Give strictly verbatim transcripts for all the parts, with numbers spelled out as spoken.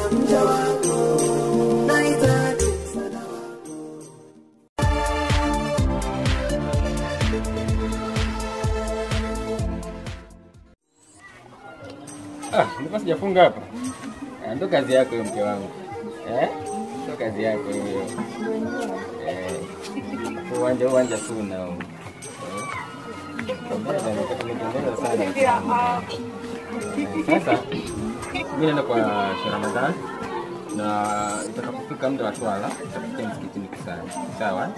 mja wako, nahitaji msaada wako. Ah, nilikuwa sijafunga hapa. Ndio kazi yako hiyo mke wangu. Eh? Ndio kazi yako hiyo. Eh. Uwanja uwanja tu nao. Sasa mimi naenda kwa Sheikh Ramadhan na itakapofika muda wa swala tutafikia msikitini kusali. Sawa?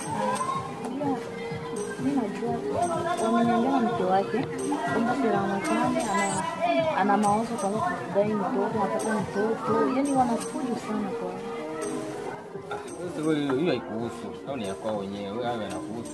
Mimi najua wamenyang'anya mke wake kwamba Sheikh Ramadhan ana ana mawazo kama kudai mtoto, anataka mtoto, yani wanafujo sana kwa. Ah, wewe hiyo haikuhusu. Au ni yako wenyewe, wewe hayo yanakuhusu.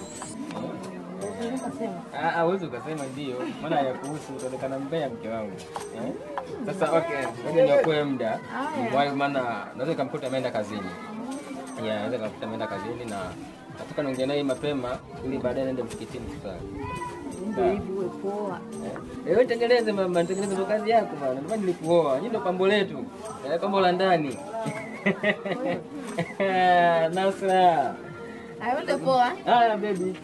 Ah, ah, wewe ukasema ndio, maana hayakuhusu, utaonekana mbaya mke wangu. Eh? Sasa okay, ngoja niokoe muda. Why maana naweza nikamkuta ameenda kazini. Yeah, naweza nikamkuta ameenda kazini na nataka niongee naye mapema ili baadaye niende msikitini kusali. Ndio hivi wewe poa. Eh, wewe tengeneze mama, tengeneze kazi yako bwana. Ndio nilikuoa. Hii ndio pambo letu. Eh, pambo la ndani. Nasra. Hayo ndio poa. Haya baby.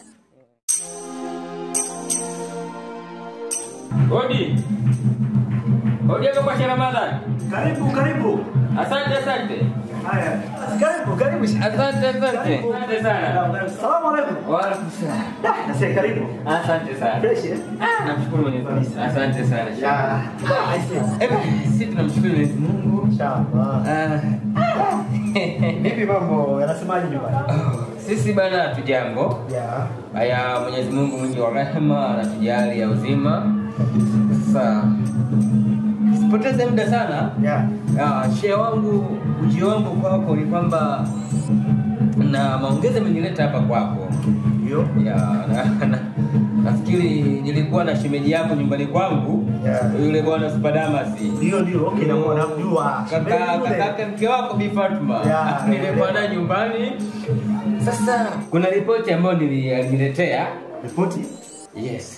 Hodi. Hodi hapo kwa Sheikh Ramadhan. Karibu, karibu. Asante, asante. Haya. Karibu, karibu. Asante, asante. Asante sana. Asalamu alaykum. Wa alaykum salaam. Nasi karibu. Asante sana. Fresh eh? Ah, namshukuru Mwenyezi Mungu. Asante sana. Ya. Eh, sisi tunamshukuru Mwenyezi Mungu. Inshallah. Ah. Vipi mambo? Yanasemaje nyumbani? Sisi bana tujambo. Ya. Haya, Mwenyezi Mungu mwingi wa rehema anatujali ya uzima. Sasa sipoteze muda sana. Ya. Ah, shehe wangu, ujio wangu kwako ni kwamba na maongezi amenileta hapa kwako. Ndio. Ya, na, na, nafikiri nilikuwa na shemeji yako nyumbani kwangu. Yeah. Yule bwana Supadamas. Ndio ndio, okay, na namjua. Kaka kaka mke wako Bi Fatuma. Yeah. Nilikuwa naye nyumbani. Sasa kuna ripoti ambayo niliniletea. Ripoti? Yes.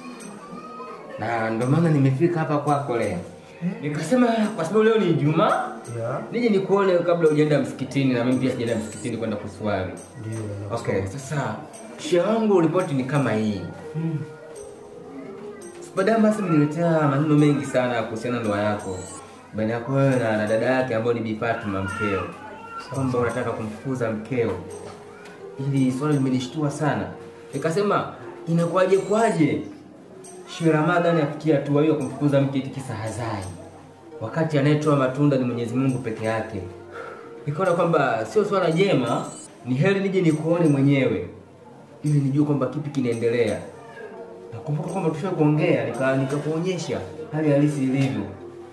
Na ndio maana nimefika hapa kwako leo. Nikasema kwa sababu leo ni Ijumaa, Yeah. nije nikuone kabla hujaenda msikitini na mimi pia sijaenda msikitini kwenda kuswali. Ndio. Okay, sasa shehe wangu ripoti ni kama hii. Hmm. Supadamas ameniletea maneno mengi sana kuhusiana na ndoa yako. Baina yako wewe na, na dada yake ambaye ni Bi Fatuma mkeo. Kwamba unataka kumfukuza mkeo. Hili swali limenishtua sana. Nikasema inakuaje kwaje? Sheikh Ramadhan afikia hatua hiyo kumfukuza mke kisa hazai. Wakati anayetoa matunda ni Mwenyezi Mungu peke yake. Nikaona kwamba sio swala jema, ni heri nije nikuone mwenyewe ili nijue kwamba kipi kinaendelea. Nakumbuka kwamba tushawahi kuongea nika nikakuonyesha hali halisi ilivyo.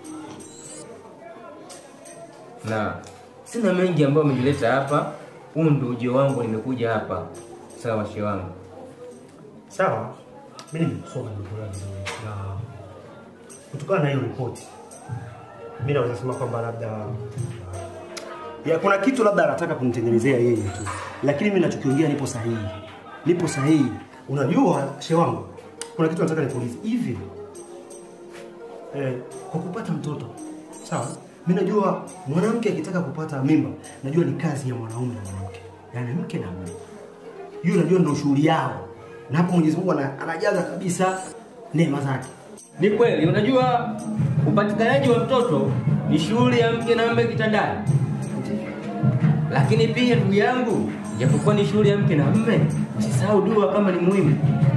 Na sina mengi ambayo amenileta hapa. Huu ndio ujio wangu, nimekuja hapa. Sawa shehe wangu. Sawa. Mimi nimesoma ndio na kutokana na hiyo ripoti. Mimi naweza kusema kwamba labda ya kuna kitu labda anataka kunitengenezea yeye tu. Lakini mimi ninachokiongea nipo sahihi. Nipo sahihi. Unajua shehe wangu, kuna kitu nataka nikuulize. Hivi eh kwa kupata mtoto, sawa? Mimi najua mwanamke akitaka kupata mimba, najua ni kazi ya mwanaume na mwanamke. Yaani mke na mume. Hiyo najua ndio shughuli yao. Na hapo Mwenyezi Mungu anajaza kabisa neema zake. Ni kweli, unajua upatikanaji wa mtoto ni shughuli ya mke na mume kitandani. Lakini pia ndugu yangu, japokuwa ni shughuli ya mke na mume, usisahau dua kama ni muhimu.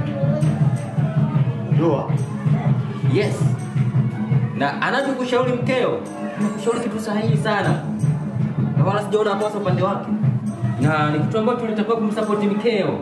Dua? Yes. Na anachokushauri mkeo, anakushauri kitu sahihi sana. Na wala sijaona kosa upande wake. Na ni kitu ambacho tulitakiwa kumsupport mkeo.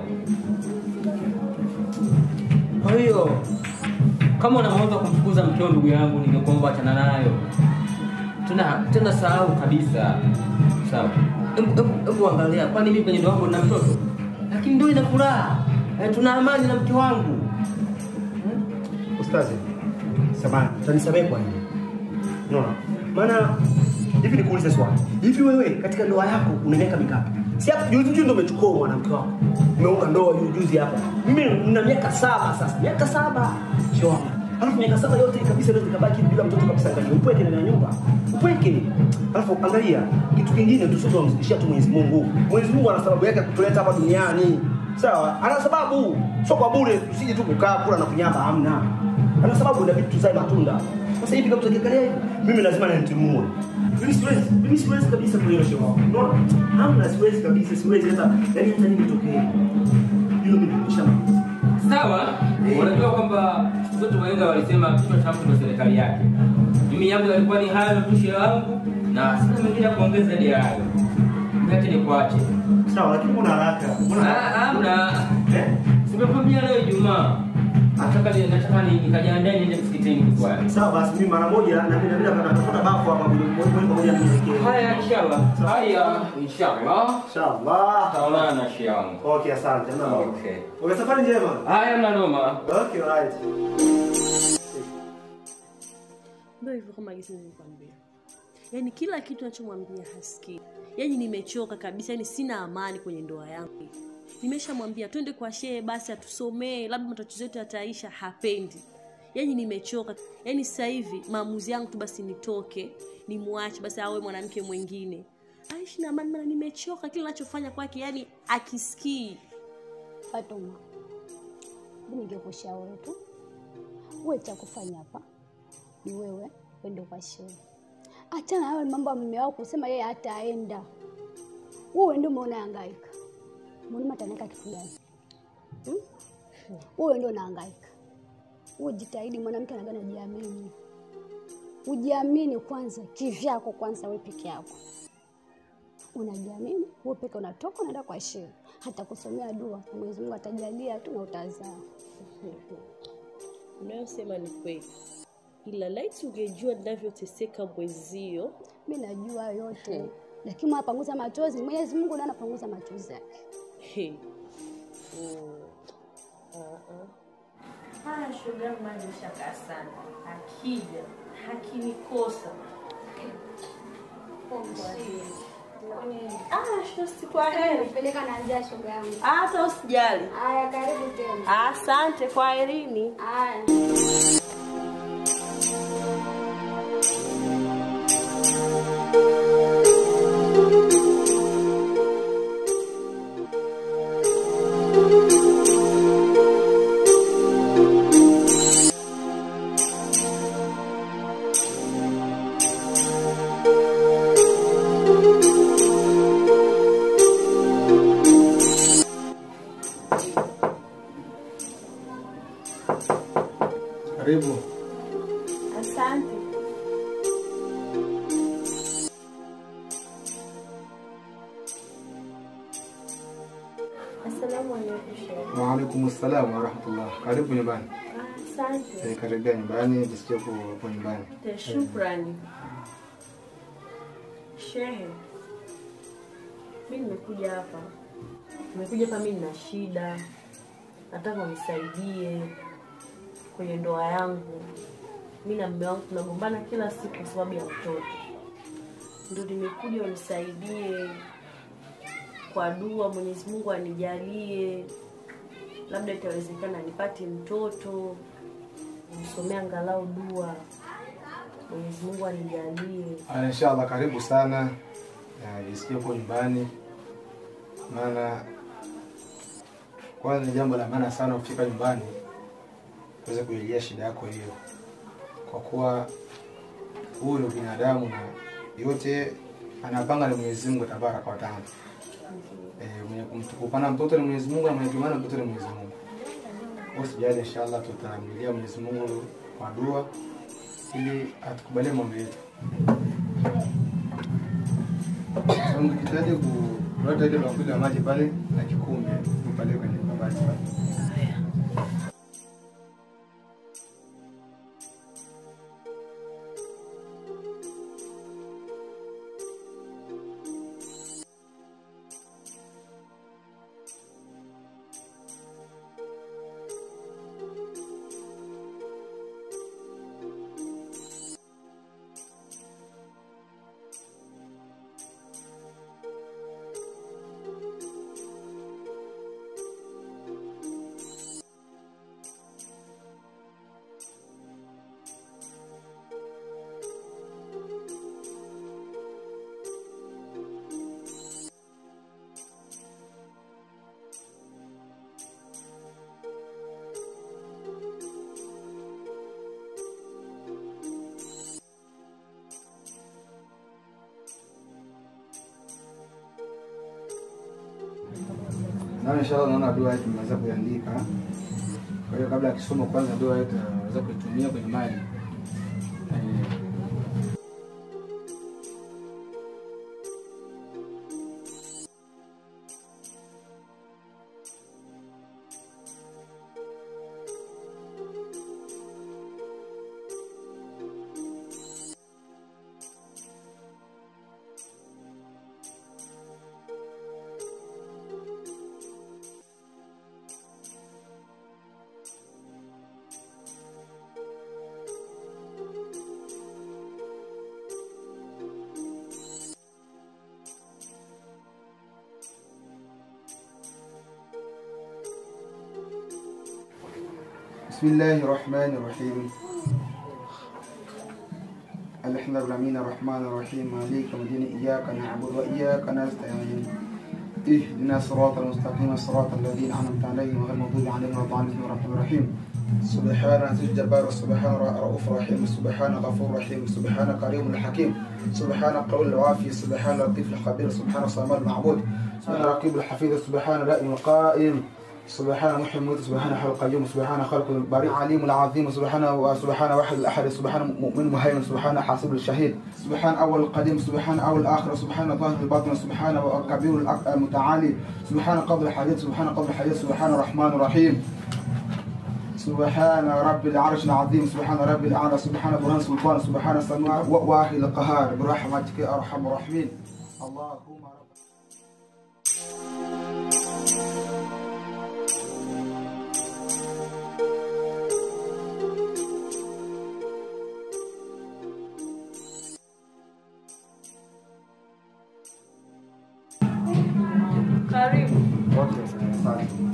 Kwa hiyo kama unaanza kumfukuza mkeo ndugu yangu, ningekuomba achana nayo. Tuna tena sahau kabisa. Sawa. Hebu hebu angalia, kwani mimi kwenye ndoa yangu na mtoto? Lakini ndio ina furaha. E, tuna amani na mke wangu. Hmm? Ustazi, samahani, utanisamehe kwa nini? Unaona? Maana hivi nikuulize swali. Hivi wewe katika ndoa yako una miaka mingapi? Si hapo juzi juzi ndio umechukua mwanamke wako. Umeunga ndoa juzi juzi hapa. Mimi nina miaka saba sasa. Miaka saba. Sio. Alafu miaka saba yote kabisa ndio nikabaki bila mtoto kabisa ndani. Upweke ndani ya nyumba. Upweke. yake. Alafu angalia kitu kingine, tusije kumzidishia tu Mwenyezi Mungu. Mwenyezi Mungu ana sababu yake kutuleta hapa duniani. Sawa? Ana sababu. Sio kwa bure tusije tu kukaa kula na kunyamba, hamna. Ana sababu, inabidi tuzae matunda. Sasa hivi kama tukiangalia hivi, mimi lazima nitimue. Mimi siwezi, mimi siwezi kabisa kuelewa shewa. Unaona? Hamna, siwezi kabisa, siwezi hata yani hata nini tokee. Hilo mimi nimesha. Sawa, unajua kwamba wote wahenga walisema kichwa cha mtu ndio serikali yake. Mimi yangu yalikuwa ni hayo tu shehe wangu, na sina mengine ya kuongeza zaidi ya hayo. Niache nikuache. Sawa, lakini kuna haraka. Ah, hamna. Eh? Simekwambia leo Ijumaa. Nataka ni nataka ni nikajiandae niende msikitini kwa. Sawa basi, mimi mara moja na mimi nabidi natafuta bafu hapa moja moja nielekee. Haya inshallah. Haya inshallah. Inshallah. Taonana shehe wangu. Okay, asante. Mama. Okay. Una safari njema. Haya mna noma. Okay, alright. Ndio hivyo kama jinsi nilikwambia. Yaani kila kitu ninachomwambia hasikii. Yaani nimechoka kabisa, yani sina amani kwenye ndoa yangu. Nimeshamwambia twende kwa shehe basi atusomee, labda matatizo yetu yataisha, hapendi. Yaani nimechoka. Yaani sasa hivi maamuzi yangu tu basi nitoke, nimwache basi awe mwanamke mwingine. Aishi na amani, maana nimechoka kila ninachofanya kwake, yani akisikii. Fatuma, mimi ningekushauri tu wewe, cha kufanya hapa ni wewe wende kwa shehe. Achana hayo mambo ya mume wako kusema yeye hataenda. Wewe ndio umeona hangaika. Mbona ataneka kitu gani? Hmm? Wewe ndio unahangaika. Wewe jitahidi, mwanamke anagana ujiamini. Ujiamini kwanza kivyako, kwanza wewe peke yako. Unajiamini, wewe peke unatoka unaenda kwa shehe. Hata kusomea dua, Mwenyezi Mungu atajalia tu na utazaa. Unayosema ni kweli. Ila laiti ungejua ninavyoteseka mwezio. Mimi najua yote. Hmm. Lakini mapanguza machozi, Mwenyezi Mungu ndiye anapanguza machozi yake. Hey. Mm. Uh-uh. Haya shoga yangu mimi nimeshakaa sana. Akija hakinikosa. Ah, shosti kwa heri. Peleka na njia shoga yangu. Hata usijali. Haya, karibu tena. Asante kwa herini. Haya. Karibu. Asante. Asalamu alaykum. Wa alaykum assalam wa rahmatullah. Karibu nyumbani. Asante. Eh, karibia nyumbani, jisikie kwa nyumbani. Shukrani. Shehe, mimi nimekuja hapa. Nimekuja hapa mimi nina shida. Nataka unisaidie kwenye ndoa yangu. Mimi na mume wangu tunagombana kila siku kwa sababu ya mtoto. Ndio nimekuja unisaidie kwa dua, Mwenyezi Mungu anijalie. Labda itawezekana nipate mtoto. Nisomee angalau dua. Mwenyezi Mungu anijalie. Ah, inshallah karibu sana. Na jisikie kwa nyumbani. Maana kwanza ni jambo la maana sana kufika nyumbani uweze kuelezea shida yako hiyo. Kwa kuwa huyu ni binadamu na yote anapanga na Mwenyezi Mungu Tabaraka wa Taala. Eh, mwenye kumtukupana mtoto ni Mwenyezi Mungu na mwenye kumana mtoto ni Mwenyezi Mungu. Usijali, inshallah tutamlilia Mwenyezi Mungu kwa dua ili atukubalie mambo yetu. Sasa mkitaje kuleta ile bakuli ya maji pale na kikombe pale kwenye kabati pale. Na inshallah naona dua yetu tunaweza kuandika. Kwa hiyo kabla akisoma kwanza dua yetu tunaweza kuitumia kwenye maji. بسم الله الرحمن الرحيم الحمد لله الرحمن الرحيم مالك يوم الدين إياك نعبد وإياك نستعين اهدنا الصراط المستقيم صراط الذين أنعمت عليهم غير المغضوب عليهم ولا الضالين الرحمن الرحيم سبحان عزيز الجبار سبحان رؤوف رحيم سبحان غفور رحيم سبحان كريم الحكيم سبحان قول الوافي سبحان لطيف الخبير سبحان الصمد المعبود سبحان رقيب الحفيظ سبحان دائم القائم سبحان محي الموت سبحان حي القيوم سبحان خلق البريء عليم العظيم سبحان سبحان واحد الاحد سبحان مؤمن مهيمن سبحان حاسب الشهيد سبحان اول القديم سبحان اول الاخر سبحان ظاهر الباطن سبحان الكبير المتعالي سبحان قبل الحديث سبحان قبل الحديث سبحان الرحمن الرحيم سبحان رب العرش العظيم سبحان رب الاعلى سبحان برهان سلطان سبحان السماء واحد القهار برحمتك يا ارحم الراحمين اللهم رب Karibu. Okay, asante.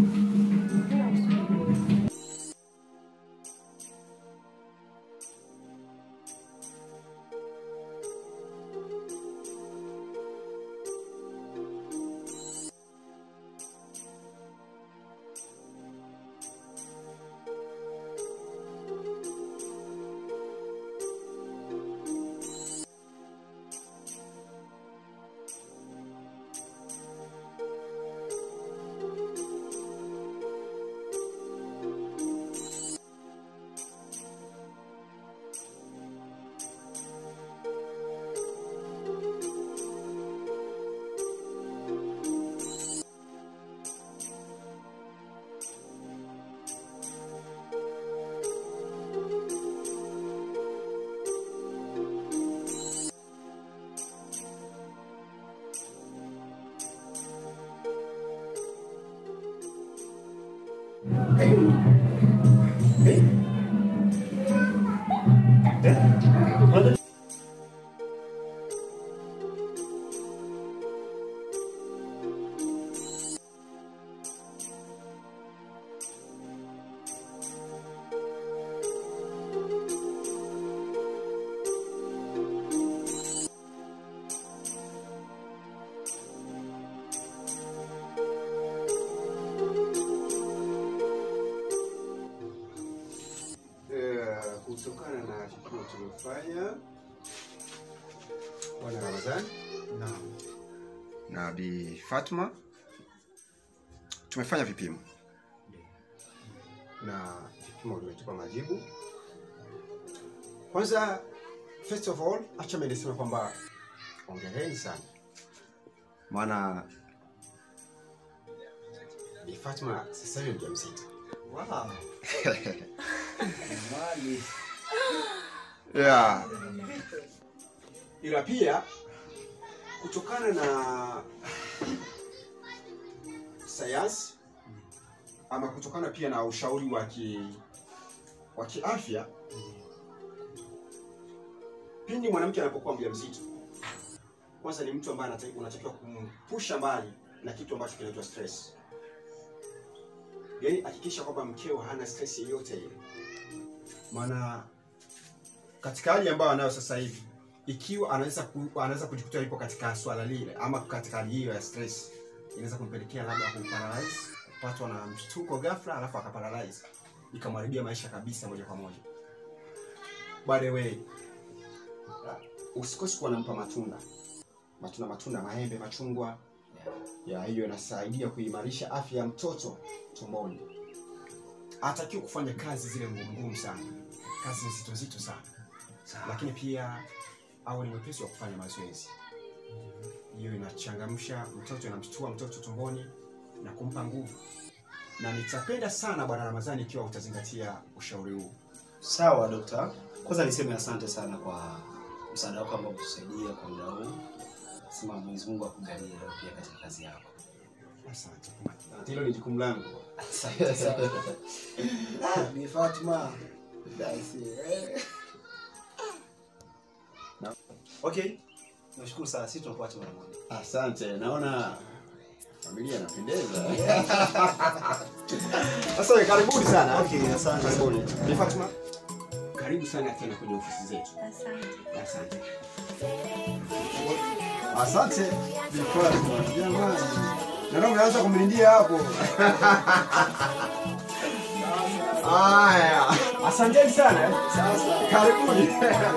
Kutokana na kipimo tulifanya Bwana Ramadhani na na Bi Fatma, tumefanya vipimo na vipimo vimetupa majibu. Kwanza, first of all, acha mimi niseme kwamba hongereni sana, maana Bi Fatma sasa hivi ni mjamzito. wow. Mali. Yeah. Ila pia kutokana na sayansi ama kutokana pia na ushauri wa ki wa kiafya, pindi mwanamke anapokuwa mjamzito, kwanza ni mtu ambaye unatakiwa kumpusha mbali na kitu ambacho kinaitwa stress. Yaani hakikisha kwamba mkeo hana stress yoyote ile. Maana katika hali ambayo anayo sasa hivi, ikiwa anaweza ku, anaweza kujikuta yupo katika swala lile ama katika hali hiyo ya stress, inaweza kumpelekea labda kuparalyze, kupatwa na mshtuko ghafla alafu akaparalyze, ikamharibia maisha kabisa moja kwa moja. By the way, usikose kuwa nampa matunda. Matunda matunda, maembe, machungwa, Ya hiyo inasaidia kuimarisha afya ya mtoto tumboni. Hatakiwa kufanya kazi zile ngumu ngumu sana. Kazi nzito nzito sana. Lakini pia au ni mwepesi wa kufanya mazoezi. Hiyo inachangamsha mtoto, inamshtua mtoto tumboni na kumpa nguvu. Na nitapenda sana Bwana Ramadhani ikiwa utazingatia ushauri huu. Sawa dokta. Kwanza niseme asante sana kwa msaada wako ambao umetusaidia kwa muda huu. Sema Mwenyezi Mungu akujalie leo pia katika kazi yako. Asante. Hilo ni jukumu langu. Asante sana. Ah, ni Fatuma. Daisi. Okay. Nashukuru sana, sisi tunakuacha mara moja. Asante. Naona familia inapendeza. Sasa karibuni sana. Okay, asante. Karibuni. Ni Fatuma. Karibu sana tena kwenye ofisi zetu. Asante. Asante. Asante. Ni Fatuma. Jamani. Na ndio unaanza kumlindia hapo. Haya. Asante sana. Sasa karibuni.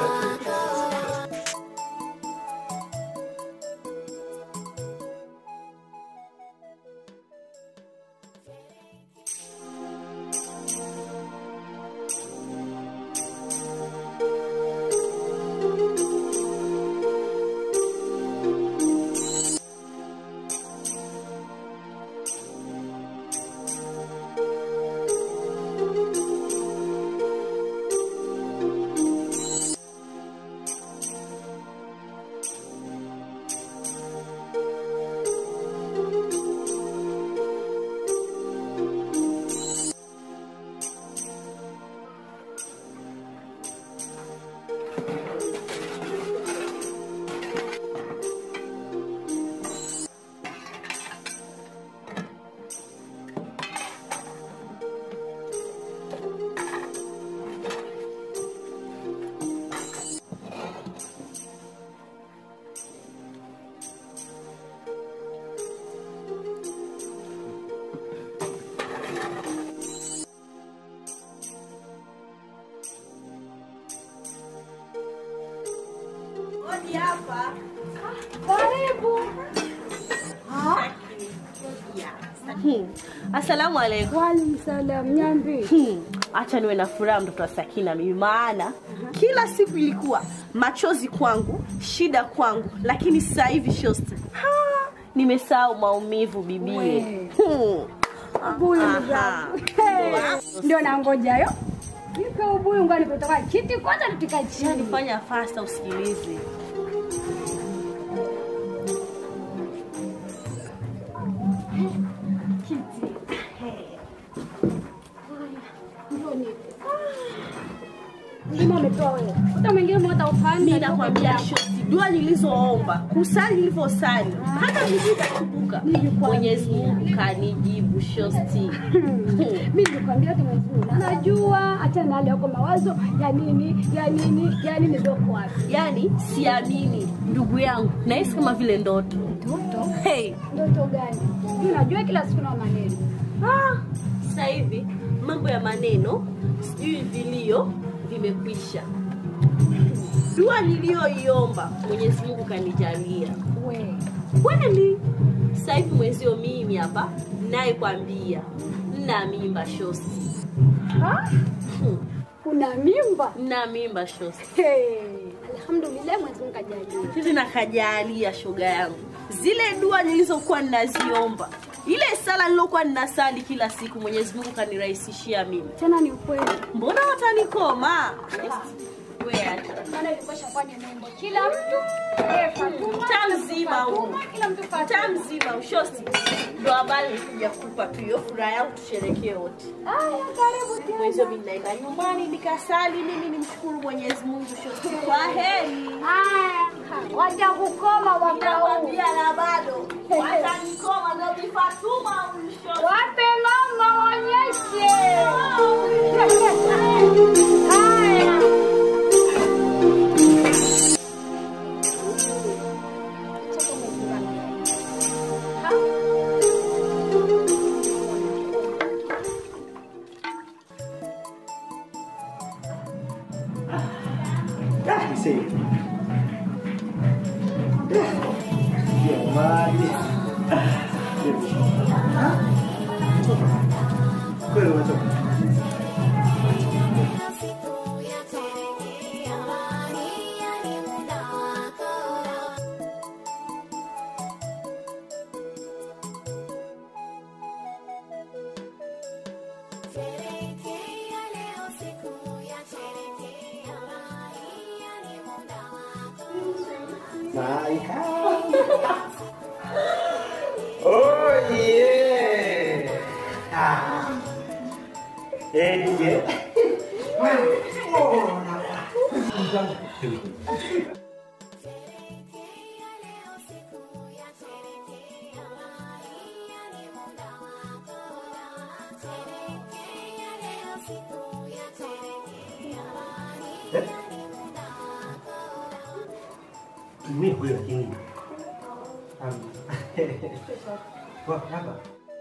Hapa. Karibu. Hmm. Asalamu alaykum. Wa alaykum salam. Nyambi. Hmm. Acha niwe na furaha mtoto wa Sakina mimi, maana uh-huh. kila siku ilikuwa machozi kwangu, shida kwangu, lakini sasa hivi shosti. Ha, nimesahau maumivu bibie. Hmm. Ubuyu ndio nangoja yo. Nipe ubuyu ngani kutoka kiti kwanza tutika chini. Fanya fasta usikilize. Ndimo umetoa wewe. Hata mwingine mmoja ufahamu. Mimi nakwambia shosti, dua nilizoomba, kusali nilivyosali, hata nijikakumbuka. Mwenyezi Mungu kanijibu shosti. Mimi nikwambia tu Mwenyezi Mungu. Najua acha na leo kwa mawazo ya nini, ya nini, ya nini ndio kwa. Yaani siamini ndugu yangu. Nahisi kama vile ndoto. Ndoto? Hey, ndoto gani? Mimi najua kila siku na maneno. Ah, sasa hivi mambo ya maneno, sijui vilio vimekwisha. Dua niliyoiomba Mwenyezi Mungu kanijalia. We, kweli sasa hivi mwezio mimi hapa naye kwambia nina mimba shosti. Ha? Hmm. Una mimba? Nina mimba shosti. Hey, alhamdulillah Mwenyezi Mungu kajalia. Sisi nakajalia shoga yangu. Zile dua nilizokuwa ninaziomba, ile sala nilokuwa ninasali kila siku, Mwenyezi Mungu kanirahisishia mimi. Tena ni ukweli. Mbona watanikoma? Wewe acha. Maana ilikuwa shafanya mambo. Kila mtu eh Fatuma tamzima huko. Kila mtu Fatuma. Tamzima ushosti. Ndio habari kuja kukupa tu hiyo furaha yangu tusherekee wote. Aya karibu tena. Kwa hiyo mimi naenda nyumbani nikasali mimi nimshukuru Mwenyezi Mungu shosti. Kwa heri. Aya, wacha kukoma wakaambia na bado. Watanikoma ndio Bi Fatuma ushosti. Wape mama wanyeshe. Haya. Kweli umechoka? Oh yeah! Ah. Eh, D J. Oh, mimi kweli lakini wah hapa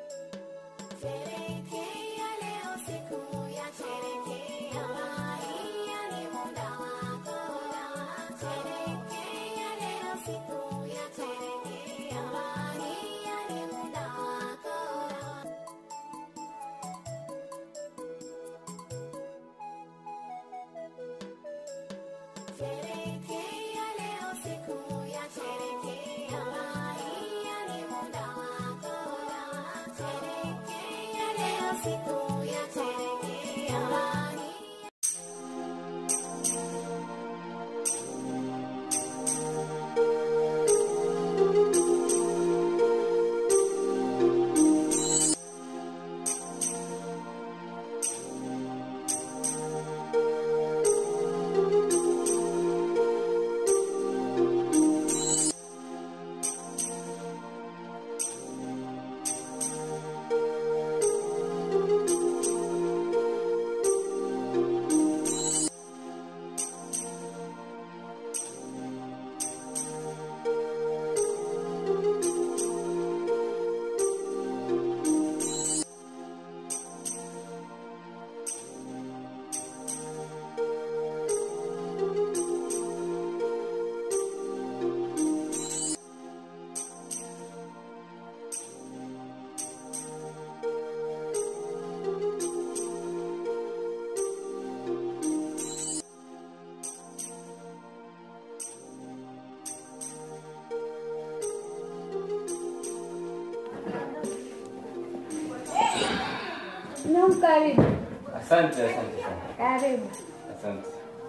Naam, karibu. Asante, asante sana. Karibu. Asante.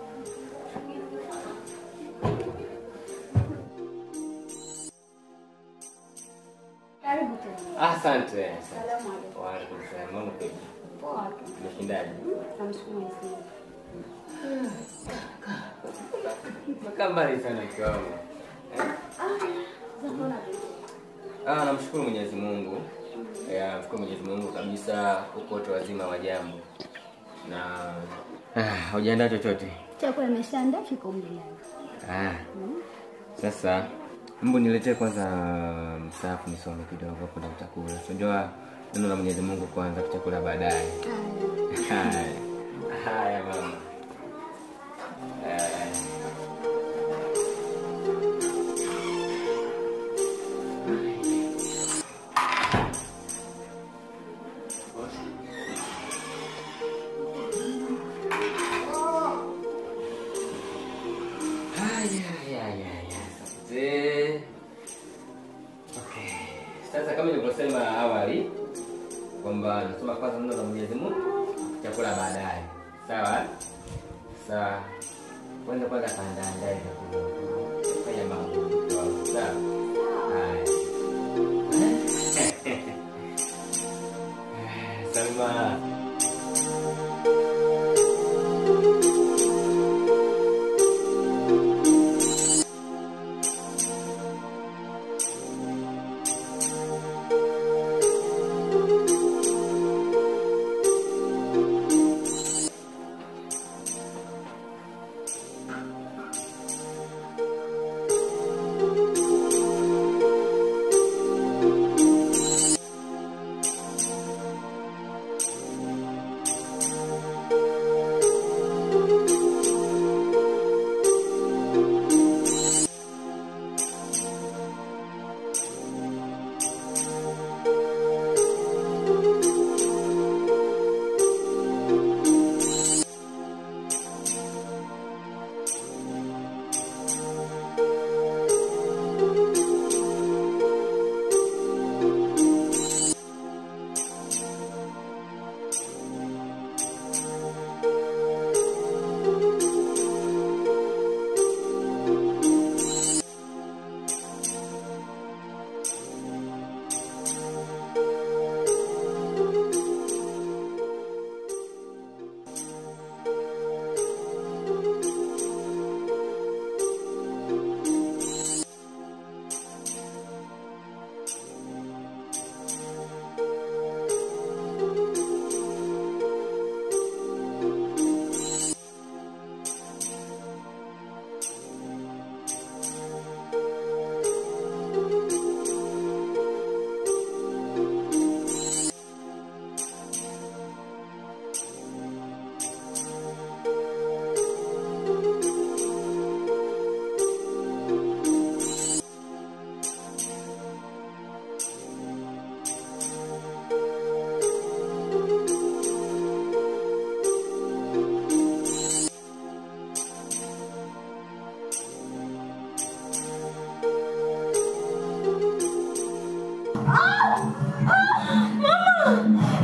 Karibu tena. Asante. Salamu alaykum. Wa alaikum salaam. Mambo vipi? Poa tu. Umeshindaje? Namshukuru Mwenyezi Mungu. Maka mbali sana mke wangu. Ah, namshukuru Mwenyezi Mungu. Ya, namshukuru Mwenyezi Mungu kabisa kokote wazima wa jambo. Na ah, hujaandaa chochote? Chakula nimeshaandaa kiko mbele. Ah. Sasa mbu niletee kwanza msafu nisome kidogo hapo na chakula. Unajua neno la Mwenyezi Mungu kwanza, chakula baadaye. Haya. Haya mama. Eh. Sasa kama nilivyosema awali kwamba nasoma kwanza neno la Mwenyezi Mungu, chakula baadaye. Sawa? Sasa kwanza kwanza kaandaa ndai za kufanya mambo. Sawa? Haya. Salma.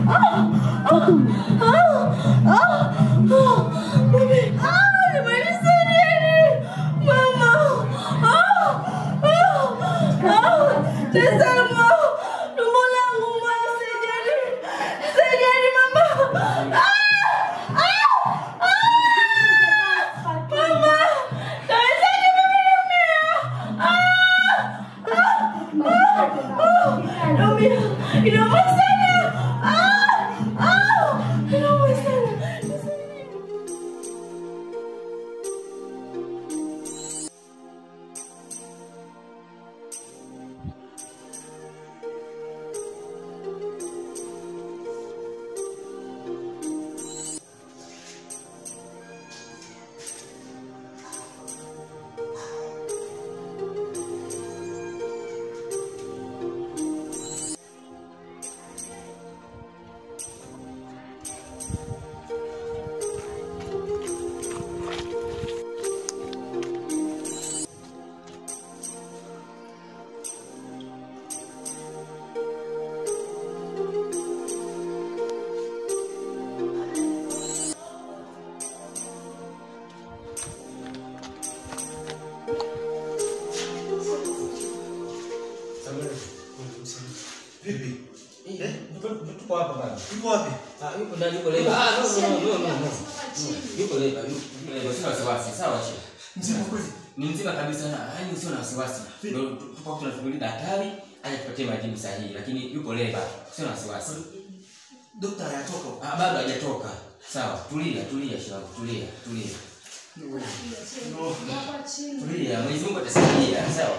Yuko wapi? Ah, yuko ndani, yuko leba. Ah, no no no no. Yuko leba, yuko leba. Sina wasiwasi, sawa shehe. Mzima kweli? Ni mzima kabisa na yaani usio na wasiwasi. Ndio tupo tunasubiri daktari aje tupatie majibu sahihi, lakini yuko leba. Usio na wasiwasi. Daktari hayatoka. Ah, bado hajatoka. Sawa, tulia, tulia shehe, tulia, tulia. No. Tulia, Mwenyezi Mungu atasaidia, sawa?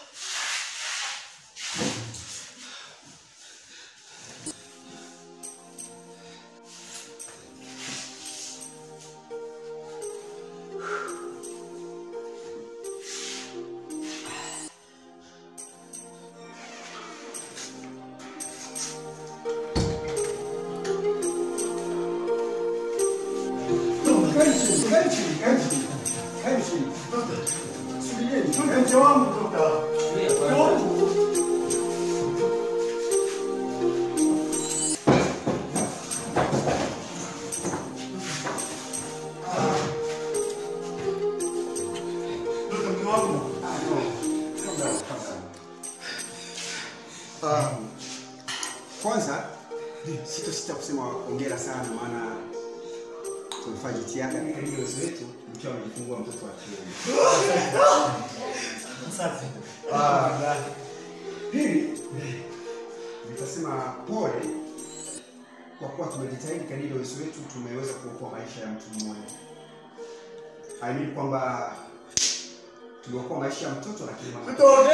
Uh, kwanza sitosita kusema hongera sana, maana tumefanya jitihada kadri uwezo wetu mkiwa amejifungua mtoto wa kiume. Asante. Ah, pili nitasema pole kwa kuwa tumejitahidi kadri uwezo wetu, tumeweza kuokoa maisha ya mtu mmoja. I mean kwamba tuliokoa maisha ya mtoto lakini mtoto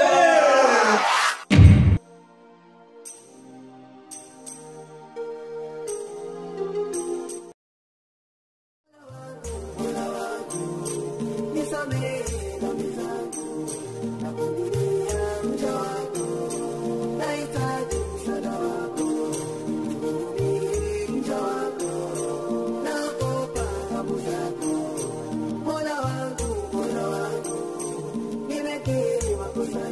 Mola wangu, Mola wangu, nimekiri makosa